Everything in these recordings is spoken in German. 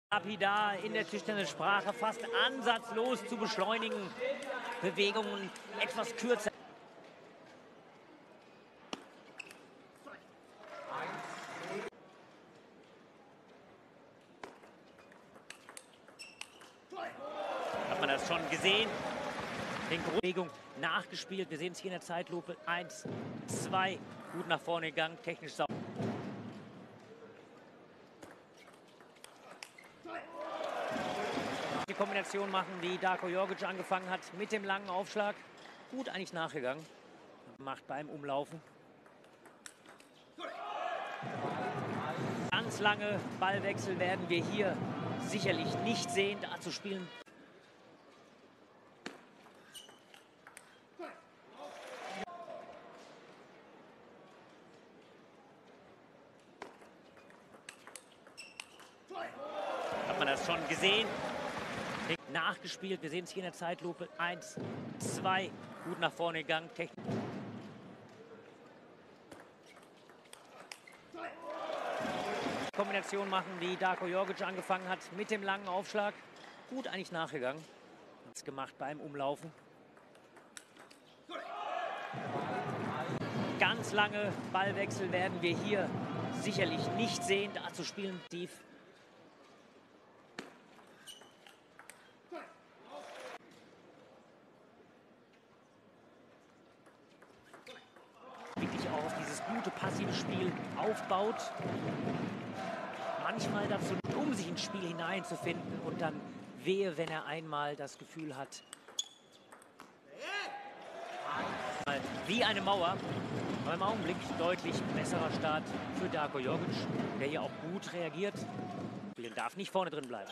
Lapidar in der Tischtennis-Sprache, fast ansatzlos zu beschleunigen. Bewegungen etwas kürzer. Hat man das schon gesehen? Den Bewegung nachgespielt. Wir sehen es hier in der Zeitlupe. 1, 2, gut nach vorne gegangen, technisch sauber. Die Kombination machen, wie Darko Jorgic angefangen hat, mit dem langen Aufschlag. Gut eigentlich nachgegangen. Macht beim Umlaufen. Ganz lange Ballwechsel werden wir hier sicherlich nicht sehen. Dazu spielen hat man das schon gesehen? Nachgespielt, wir sehen es hier in der Zeitlupe. 1, 2, gut nach vorne gegangen. Kombination machen, wie Darko Jorgic angefangen hat, mit dem langen Aufschlag. Gut eigentlich nachgegangen. Das gemacht beim Umlaufen. Ganz lange Ballwechsel werden wir hier sicherlich nicht sehen. Dazu spielen tief. Wirklich auch auf dieses gute passive Spiel aufbaut. Manchmal dazu, um sich ins Spiel hineinzufinden und dann wehe, wenn er einmal das Gefühl hat, wie eine Mauer. Aber im Augenblick deutlich besserer Start für Darko Jorgic, der hier auch gut reagiert. Der darf nicht vorne drin bleiben.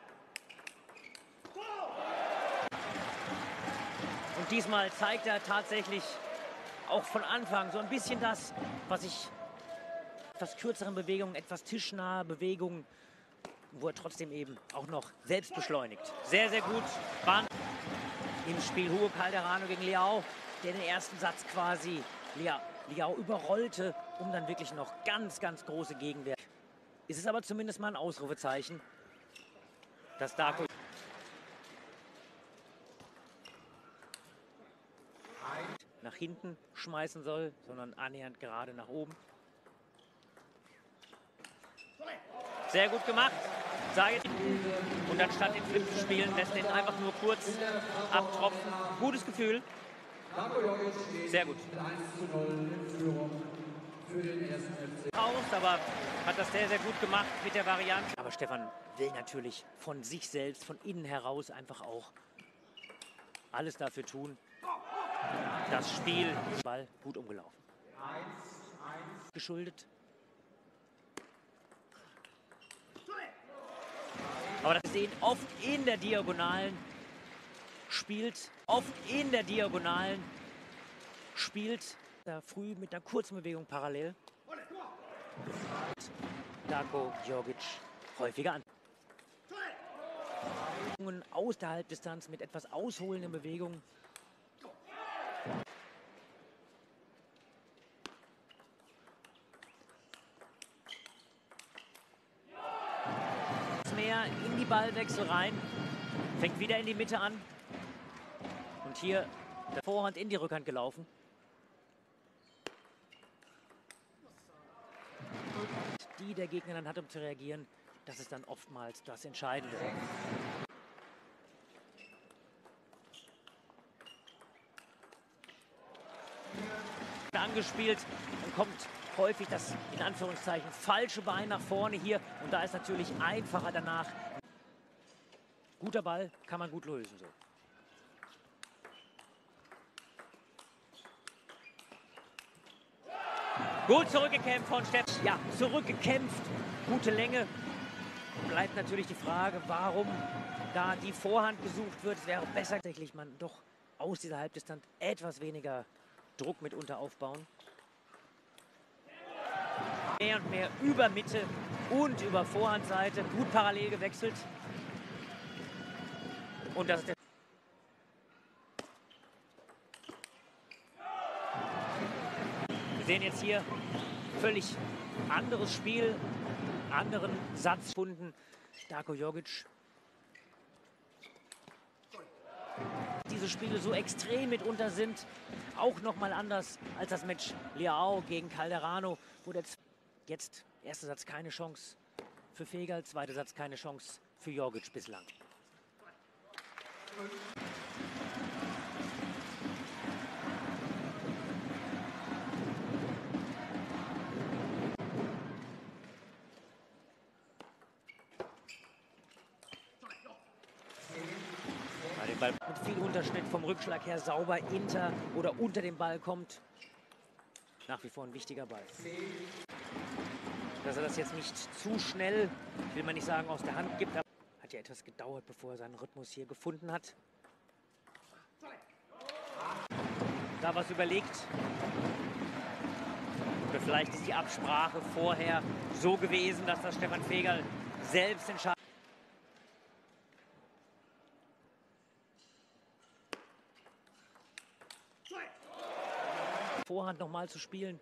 Und diesmal zeigt er tatsächlich auch von Anfang so ein bisschen das, was ich etwas kürzeren Bewegungen, etwas tischnahe Bewegungen, wo er trotzdem eben auch noch selbst beschleunigt. Sehr, sehr gut waren im Spiel Hugo Calderano gegen Leao, der den ersten Satz quasi Leao überrollte, um dann wirklich noch ganz, ganz große Gegenwehr. Ist es aber zumindest mal ein Ausrufezeichen, dass Darko nach hinten schmeißen soll, sondern annähernd gerade nach oben. Sehr gut gemacht, sage ich. Und anstatt den Flip zu spielen, lässt den einfach nur kurz abtropfen. Gutes Gefühl. Sehr gut. Aus, aber hat das sehr, sehr gut gemacht mit der Variante. Aber Stefan will natürlich von sich selbst, von innen heraus einfach auch alles dafür tun. Das Spiel, Ball gut umgelaufen. Geschuldet. Aber das sehen oft in der Diagonalen spielt, da früh mit einer kurzen Bewegung parallel. Darko Jorgic häufiger an. Aus der Halbdistanz mit etwas ausholenden Bewegungen. Mehr in die Ballwechsel rein, fängt wieder in die Mitte an und hier der Vorhand in die Rückhand gelaufen. Die der Gegner dann hat, um zu reagieren, das ist dann oftmals das Entscheidende. Angespielt und kommt häufig das, in Anführungszeichen, falsche Bein nach vorne hier. Und da ist natürlich einfacher danach. Guter Ball, kann man gut lösen. So. Gut zurückgekämpft von Steffen. Ja, zurückgekämpft. Gute Länge. Bleibt natürlich die Frage, warum da die Vorhand gesucht wird. Es wäre besser, tatsächlich man doch aus dieser Halbdistanz etwas weniger Druck mitunter aufbauen. Mehr und mehr über Mitte und über Vorhandseite. Gut parallel gewechselt. Und das ist der Wir sehen jetzt hier völlig anderes Spiel, anderen Satz gefunden. Darko Jorgic diese Spiele so extrem mitunter sind, auch noch mal anders als das Match Leao gegen Calderano, wo jetzt erster Satz keine Chance für Fegal, zweiter Satz keine Chance für Jorgic bislang. Den Ball mit viel Unterschnitt vom Rückschlag her sauber hinter oder unter dem Ball kommt. Nach wie vor ein wichtiger Ball. Dass er das jetzt nicht zu schnell, will man nicht sagen, aus der Hand gibt. Hat ja etwas gedauert, bevor er seinen Rhythmus hier gefunden hat. Da was überlegt. Oder vielleicht ist die Absprache vorher so gewesen, dass das Stefan Fegal selbst entscheidet. Vorhand nochmal zu spielen.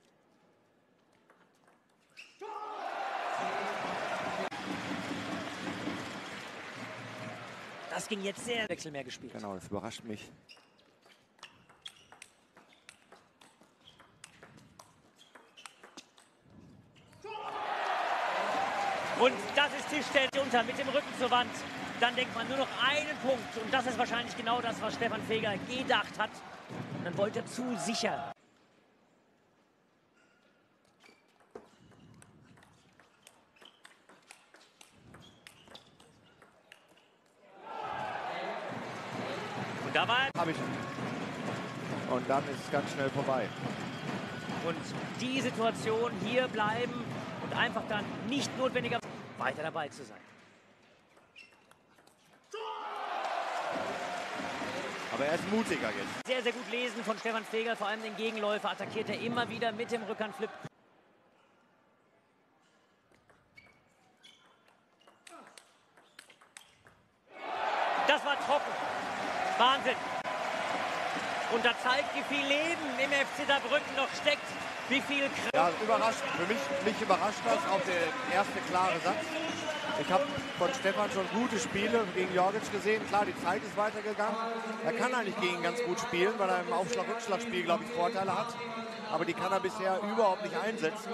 Das ging jetzt sehr Wechsel mehr gespielt. Genau, das überrascht mich. Und das ist Tischtennis unter mit dem Rücken zur Wand. Dann denkt man nur noch einen Punkt. Und das ist wahrscheinlich genau das, was Stefan Fegal gedacht hat. Und dann wollte er zu sicher. Und da war Habe ich. Und dann ist es ganz schnell vorbei. Und die Situation hier bleiben und einfach dann nicht notwendiger weiter dabei zu sein. Aber er ist mutiger jetzt. Sehr, sehr gut lesen von Stefan Fegal, vor allem den Gegenläufer attackiert er immer wieder mit dem Rückhandflip. Das war trocken. Wahnsinn. Und da zeigt, wie viel Leben im FC Saarbrücken noch steckt. Wie viel Kraft. Ja, überrascht. Für mich überrascht das auch der erste klare Satz. Ich habe von Stefan schon gute Spiele gegen Jorgic gesehen. Klar, die Zeit ist weitergegangen. Er kann eigentlich gegen ganz gut spielen, weil er im Aufschlag-Rückschlag-Spiel, glaube ich, Vorteile hat. Aber die kann er bisher überhaupt nicht einsetzen.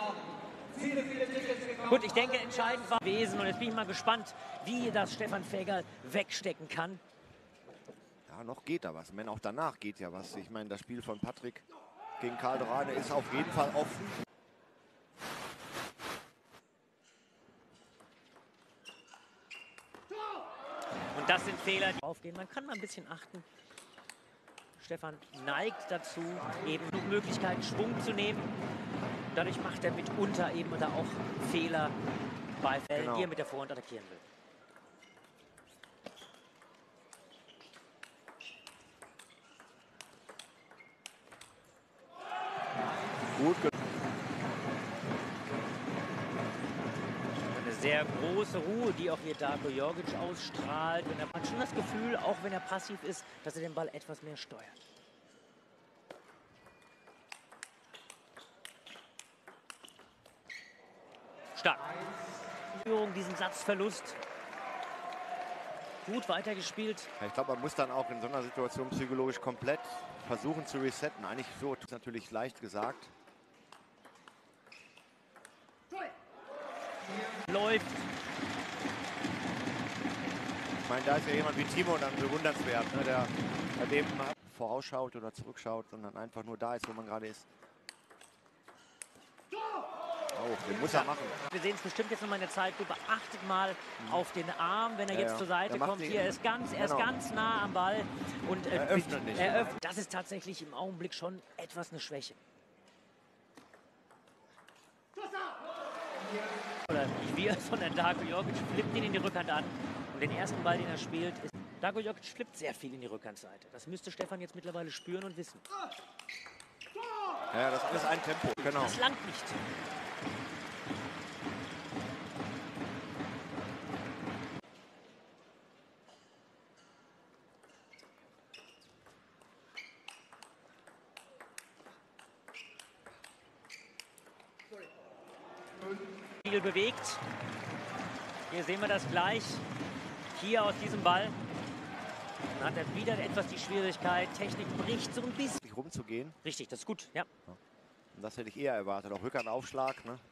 Gut, ich denke, entscheidend war gewesen. Und jetzt bin ich mal gespannt, wie das Stefan Fegal wegstecken kann. Ja, noch geht da was. Wenn auch danach geht ja was. Ich meine, das Spiel von Patrick gegen Calderano ist auf jeden Fall offen. Und das sind Fehler, die aufgehen. Man kann mal ein bisschen achten. Stefan neigt dazu, eben genug Möglichkeiten, Schwung zu nehmen. Dadurch macht er mitunter eben da auch Fehler bei Fällen, die er mit der Vorhand attackieren will. Gut. Eine sehr große Ruhe, die auch hier Darko Jorgic ausstrahlt. Und er hat schon das Gefühl, auch wenn er passiv ist, dass er den Ball etwas mehr steuert. Stark. Diesen Satzverlust. Gut weitergespielt. Ja, ich glaube, man muss dann auch in so einer Situation psychologisch komplett versuchen zu resetten. Eigentlich so, das ist natürlich leicht gesagt. Läuft. Ich meine, da ist ja jemand wie Timo dann bewundernswert, ne, der bei dem vorausschaut oder zurückschaut, sondern einfach nur da ist, wo man gerade ist. Oh, den muss er machen. Wir sehen es bestimmt jetzt nochmal in der Zeitlupe. Achtet mal auf den Arm, wenn er jetzt zur Seite kommt. Hier ist er ist ganz nah am Ball. Und er öffnet nicht. Das ist tatsächlich im Augenblick schon etwas eine Schwäche. Oder wie er von der Darko Jorgic flippt ihn in die Rückhand an. Und den ersten Ball, den er spielt, ist Darko Jorgic flippt sehr viel in die Rückhandseite. Das müsste Stefan jetzt mittlerweile spüren und wissen. Ja, das ist alles ein Tempo. Genau. Das langt nicht. Viel bewegt. Hier sehen wir das gleich. Hier aus diesem Ball. Dann hat er wieder etwas die Schwierigkeit. Technik bricht so ein bisschen. Rumzugehen. Richtig, das ist gut, ja. Und das hätte ich eher erwartet. Auch Rückhandaufschlag. Ne?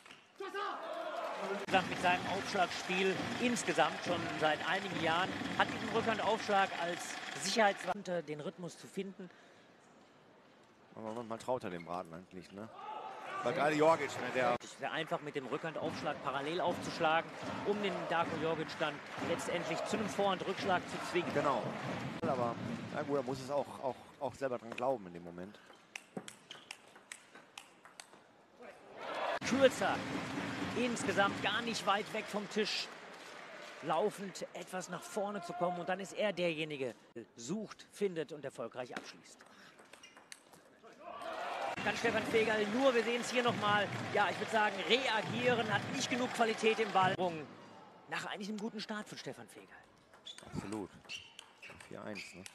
Mit seinem Aufschlagspiel insgesamt schon seit einigen Jahren hat diesen Rückhandaufschlag als Sicherheitswaffe den Rhythmus zu finden. Aber man traut ja dem Braten eigentlich, ne? Weil gerade Jorgic, ne, der Sehr einfach mit dem Rückhandaufschlag parallel aufzuschlagen, um den Darko Jorgic dann letztendlich zu einem Vorhandrückschlag zu zwingen. Genau. Aber na gut, er muss es auch selber dran glauben in dem Moment. Kürzer, insgesamt gar nicht weit weg vom Tisch, laufend etwas nach vorne zu kommen und dann ist er derjenige, der sucht, findet und erfolgreich abschließt. Kann Stefan Fegerl nur, wir sehen es hier nochmal, ja, ich würde sagen, reagieren, hat nicht genug Qualität im Ball. Nach eigentlich einem guten Start von Stefan Fegerl. Absolut. 4-1, ne?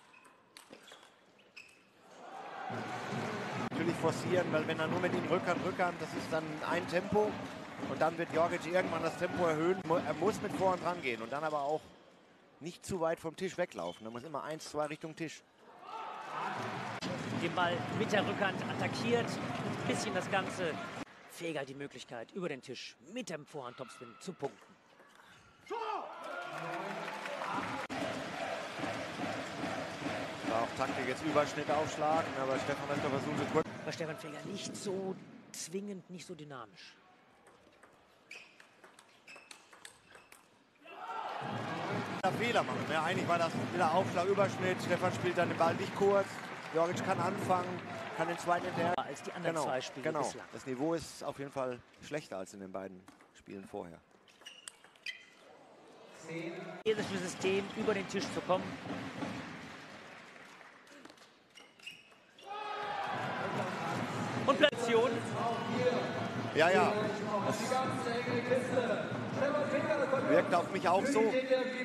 Natürlich forcieren, weil wenn er nur mit ihm Rückhand, das ist dann ein Tempo und dann wird Jorgic irgendwann das Tempo erhöhen. Er muss mit Vorhand rangehen und dann aber auch nicht zu weit vom Tisch weglaufen. Er muss immer 1, 2 Richtung Tisch. Den Ball mit der Rückhand attackiert, ein bisschen das Ganze. Fegerl die Möglichkeit, über den Tisch mit dem Vorhand-Topspin zu punkten. War auch Taktik jetzt Überschnitt aufschlagen, aber Stefan hat versucht, kurz. Bei Stefan Fegerl nicht so zwingend, nicht so dynamisch. Fehler machen. Ja, eigentlich war das wieder Aufschlag, Überschnitt. Stefan spielt dann den Ball nicht kurz. Jorgic kann anfangen, kann den zweiten hinterher. Als die anderen zwei Spiele bislang. Das Niveau ist auf jeden Fall schlechter als in den beiden Spielen vorher. Jedes System über den Tisch zu kommen. Und Platzation. Ja, ja. Das wirkt auf mich auch so.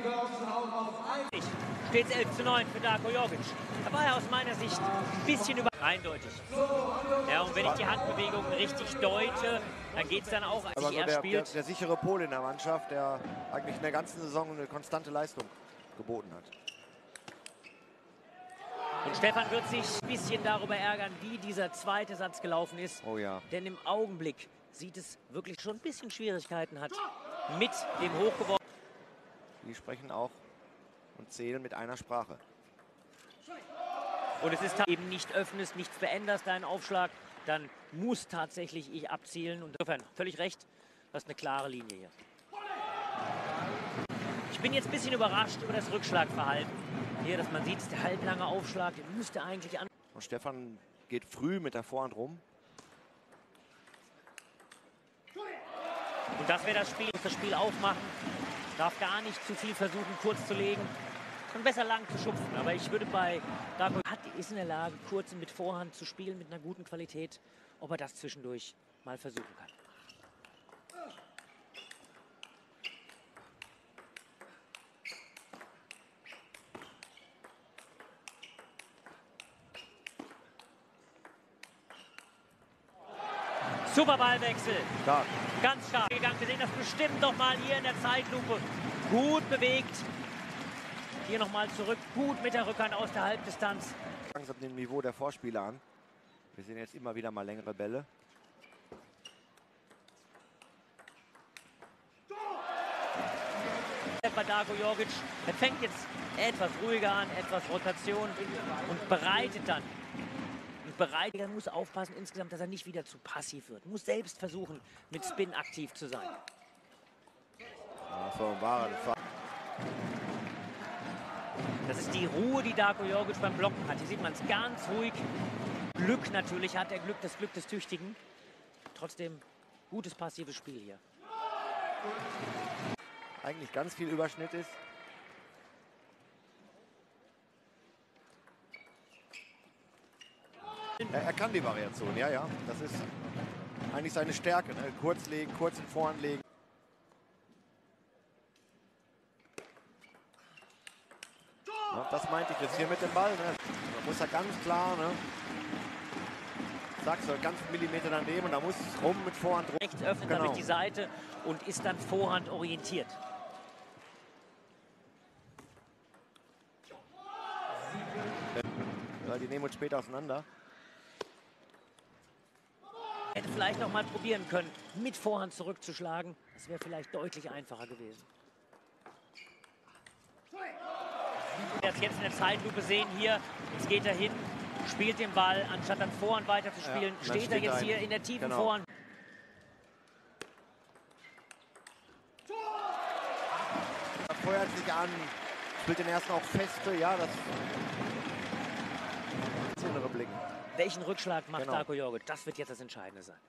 Steht 11:9 für Darko Jorgic. Da war er aus meiner Sicht ein bisschen eindeutig. Ja, und wenn ich die Handbewegungen richtig deute, dann geht es dann auch, als aber er so spielt. der sichere Pol in der Mannschaft, der eigentlich in der ganzen Saison eine konstante Leistung geboten hat. Und Stefan wird sich ein bisschen darüber ärgern, wie dieser zweite Satz gelaufen ist. Oh ja. Denn im Augenblick sieht es wirklich schon ein bisschen Schwierigkeiten hat mit dem Hochgeworfen. Die sprechen auch und zählen mit einer Sprache. Und es ist eben nicht öffnest, nichts veränderst deinen Aufschlag, dann muss tatsächlich ich abzielen. Und insofern völlig recht, das ist eine klare Linie hier. Ich bin jetzt ein bisschen überrascht über das Rückschlagverhalten. Hier, dass man sieht, der halblange Aufschlag, den müsste eigentlich an. Und Stefan geht früh mit der Vorhand rum. Und das wäre das Spiel aufmachen. Darf gar nicht zu viel versuchen, kurz zu legen. Und besser lang zu schupfen. Aber ich würde bei Darko ist in der Lage, kurz mit Vorhand zu spielen, mit einer guten Qualität. Ob er das zwischendurch mal versuchen kann. Super Ballwechsel. Stark. Ganz stark gegangen. Wir sehen das bestimmt noch mal hier in der Zeitlupe. Gut bewegt. Hier noch mal zurück. Gut mit der Rückhand aus der Halbdistanz. Langsam dem Niveau der Vorspieler an. Wir sehen jetzt immer wieder mal längere Bälle. Bei Darko Jorgic. Er fängt jetzt etwas ruhiger an, etwas Rotation und bereitet dann. Er muss aufpassen insgesamt, dass er nicht wieder zu passiv wird. Muss selbst versuchen, mit Spin aktiv zu sein. Das ist die Ruhe, die Darko Jorgic beim Blocken hat. Hier sieht man es ganz ruhig. Glück natürlich hat er das Glück des Tüchtigen. Trotzdem gutes passives Spiel hier. Eigentlich ganz viel Überschnitt ist. Er kann die Variation, ja, ja. Das ist eigentlich seine Stärke. Ne? Kurz legen, kurz in Vorhand legen. Ja, das meinte ich jetzt hier mit dem Ball. Ne? Da muss er ganz klar. Ne? sagst du, ganz Millimeter daneben und da muss es rum mit Vorhand rum. Rechts öffnet Genau. damit die Seite und ist dann Vorhand orientiert. Ja, die nehmen uns später auseinander. Hätte vielleicht noch mal probieren können, mit Vorhand zurückzuschlagen. Das wäre vielleicht deutlich einfacher gewesen. Jetzt in der Zeitlupe sehen hier, jetzt geht er hin, spielt den Ball, anstatt dann Vorhand weiter zu spielen, Ja, steht er jetzt hier in der tiefen Vorhand. Er feuert sich an, spielt den ersten auch feste, ja, das innere Blick. Welchen Rückschlag macht Genau. Darko Jorgic? Das wird jetzt das Entscheidende sein.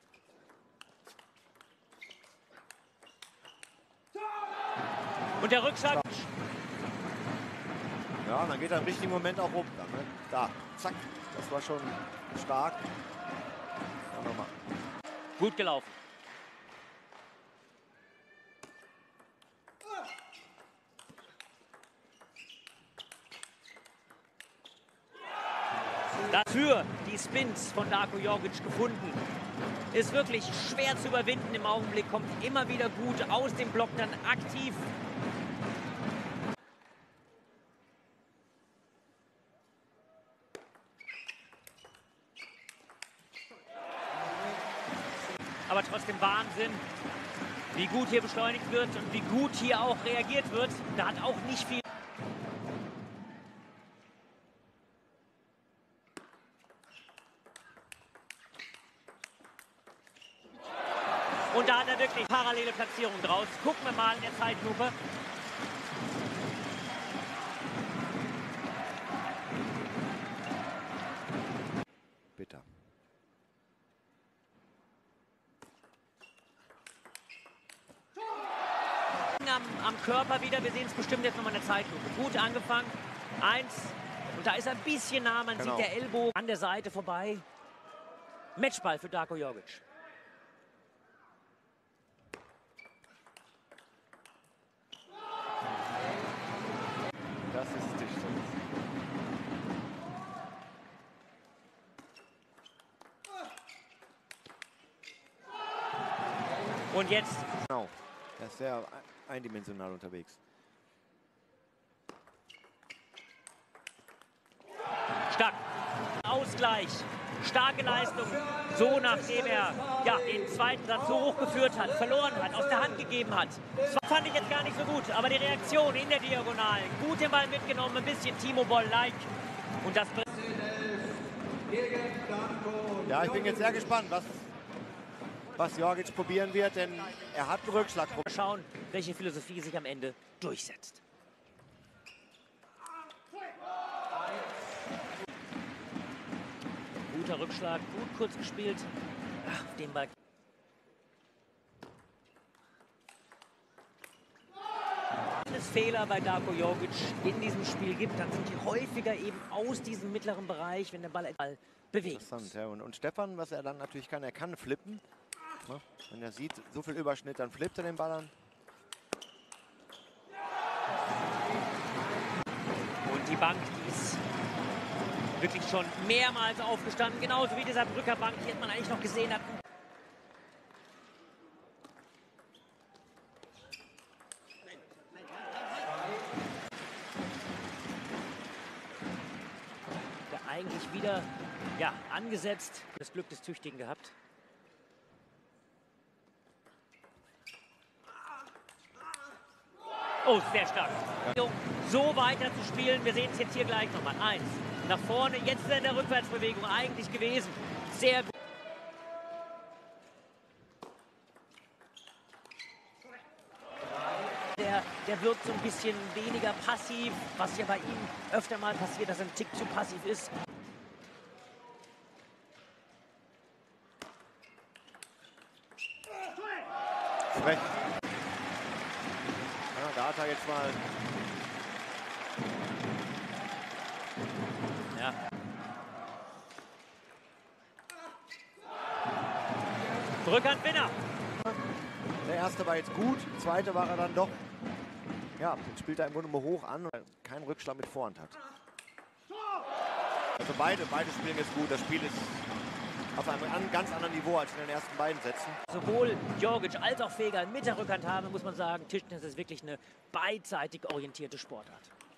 Und der Rückschlag. Ja, und dann geht er im richtigen Moment auch rum. Dann, ne? Da, zack, das war schon stark. Ja, nochmal. Gut gelaufen. Dafür die Spins von Darko Jorgic gefunden. Ist wirklich schwer zu überwinden im Augenblick, kommt immer wieder gut aus dem Block, dann aktiv. Aber trotzdem Wahnsinn, wie gut hier beschleunigt wird und wie gut hier auch reagiert wird. Da hat auch nicht viel. Und da hat er wirklich parallele Platzierung draus. Gucken wir mal in der Zeitlupe. Bitter. Am Körper wieder. Wir sehen es bestimmt jetzt nochmal in der Zeitlupe. Gut angefangen. 1. Und da ist er ein bisschen nah. Man Genau. sieht der Ellbogen an der Seite vorbei. Matchball für Darko Jorgic. Das ist Tischtennis. Und jetzt Genau. Er ist sehr eindimensional unterwegs. stark. Ausgleich. Starke Leistung. So nachdem er ja, den zweiten Satz so hoch geführt hat, verloren hat, aus der Hand gegeben hat. Das fand ich jetzt gar nicht so gut, aber die Reaktion in der Diagonalen. Gut den Ball mitgenommen, ein bisschen Timo Boll-like. Und das Ja, ich bin jetzt sehr gespannt, was Jorgic probieren wird, denn er hat einen Rückschlag. schauen, welche Philosophie sich am Ende durchsetzt. Guter Rückschlag, gut kurz gespielt. Ach, auf den Ball. Wenn es Fehler bei Darko Jorgic in diesem Spiel gibt, dann sind die häufiger eben aus diesem mittleren Bereich, wenn der Ball bewegt. Interessant, ja. Und Stefan, was er dann natürlich kann, er kann flippen. Ne? Wenn er sieht, so viel Überschnitt, dann flippt er den Ball an. Und die Bank, die ist wirklich schon mehrmals aufgestanden, genauso wie dieser Brücker Bank, die man eigentlich noch gesehen hat. Der eigentlich wieder ja, angesetzt, das Glück des Tüchtigen gehabt. Oh, sehr stark. So weiter zu spielen, wir sehen es jetzt hier gleich nochmal. 1, nach vorne, jetzt in der Rückwärtsbewegung eigentlich gewesen. Sehr gut. Der wirkt so ein bisschen weniger passiv, was ja bei ihm öfter mal passiert, dass er ein Tick zu passiv ist. Frech. Ja, da hat er jetzt mal. Ja. Rückhandwinner. Der erste war jetzt gut, der zweite war er dann doch. Ja, den spielt er im Grunde mal hoch an und keinen Rückschlag mit Vorhand hat. Also beide spielen jetzt gut. Das Spiel ist auf einem ganz anderen Niveau als in den ersten beiden Sätzen. Sowohl Djordjic als auch Feger mit der Rückhand haben, muss man sagen, Tischtennis ist wirklich eine beidseitig orientierte Sportart.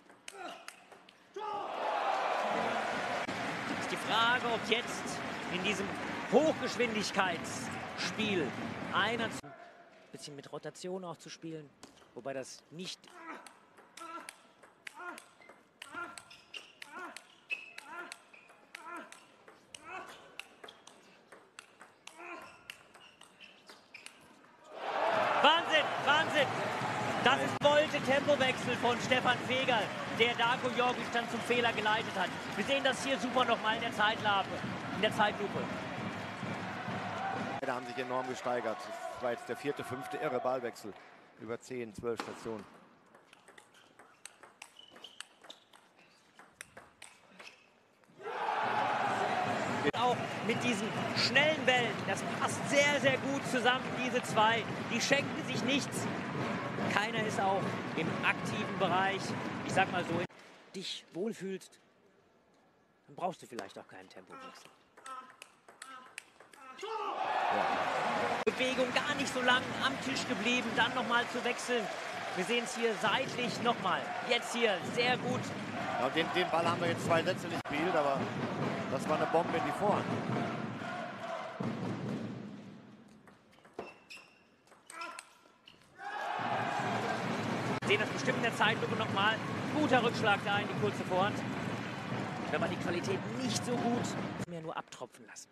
Ist die Frage, ob jetzt in diesem Hochgeschwindigkeitsspiel einer ein bisschen mit Rotation auch zu spielen, wobei das nicht Wahnsinn! Das ist Volte-Tempowechsel von Stefan Feger, der Darko Djordjic dann zum Fehler geleitet hat. Wir sehen das hier super nochmal in der Zeitlupe. Da haben sich enorm gesteigert. Das war jetzt der 4., 5. irre Ballwechsel über 10, 12 Stationen. Auch mit diesen schnellen Bällen, das passt sehr, sehr gut zusammen, diese zwei. Die schenken sich nichts. Keiner ist auch im aktiven Bereich. Ich sag mal so, wenn du dich wohlfühlst, dann brauchst du vielleicht auch keinen Tempowechsel. Bewegung gar nicht so lang am Tisch geblieben, dann nochmal zu wechseln. Wir sehen es hier seitlich nochmal. Jetzt hier sehr gut. Ja, den Ball haben wir jetzt 2 Sätze nicht gespielt, aber das war eine Bombe in die Vorhand. Wir sehen das bestimmt in der Zeitlupe nochmal. Guter Rückschlag da in die kurze Vorhand. Wenn man die Qualität nicht so gut mehr nur abtropfen lassen.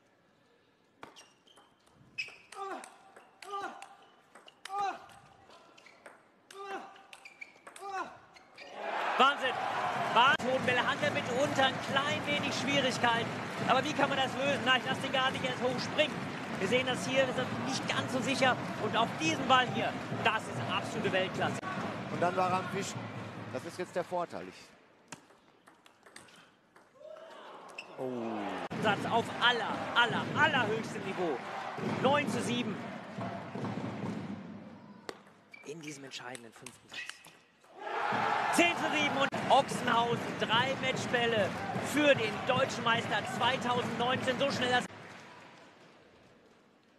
Wahnsinn! Hohenbälle hat er mitunter ein klein wenig Schwierigkeiten. Aber wie kann man das lösen? Na, ich lasse den gar nicht erst hochspringen. Wir sehen das hier, ist nicht ganz so sicher. Und auf diesen Ball hier, das ist absolute Weltklasse. Und dann war er am Fischen. Das ist jetzt der Vorteil. Satz auf allerhöchstem Niveau. 9:7. In diesem entscheidenden 5. Satz. 10:7 und Ochsenhausen, 3 Matchbälle für den deutschen Meister 2019. So schnell das.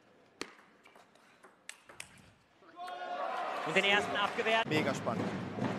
Und den ersten abgewehrt. Mega spannend.